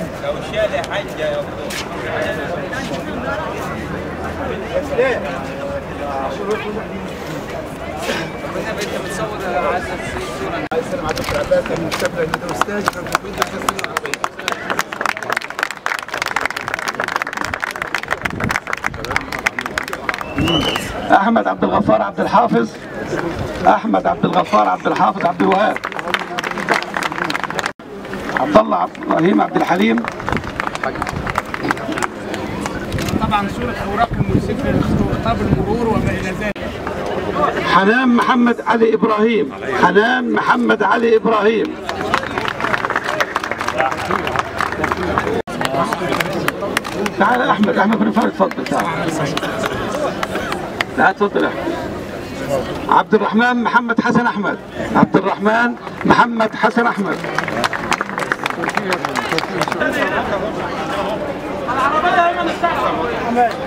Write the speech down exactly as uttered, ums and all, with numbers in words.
لو شال حاجه يا ربنا بنت بتصور عايزه الصوره. عايز السلام على دكتور عباس من الشباب اللي ده استاذ في الدراسات العربيه. احمد عبد الغفار عبد الحافظ، احمد عبد الغفار عبد الحافظ عبد الوهاب، عبد الله عبد ابراهيم عبد الحليم. طبعا صورة اوراق المرسفة وخطاب المرور وما الى ذلك. حنان محمد علي ابراهيم، حنان محمد علي ابراهيم. تعال احمد، احمد بن فارس اتفضل تعال. لا اتفضل يا احمد. عبد الرحمن محمد حسن احمد، عبد الرحمن محمد حسن احمد. العربية هنا مستعمل.